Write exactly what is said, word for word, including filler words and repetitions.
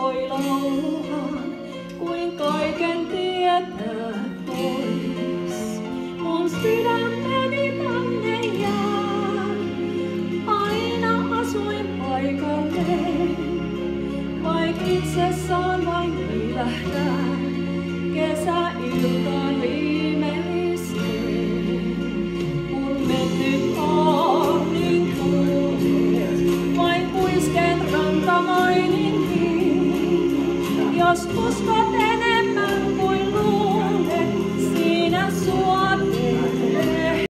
voi laulaa, kuin kaiken tietää pois. Mun sydämeni tänne jää, aina asuin paikalleen, vaik itse saan vain viilähtää kesäiltaan.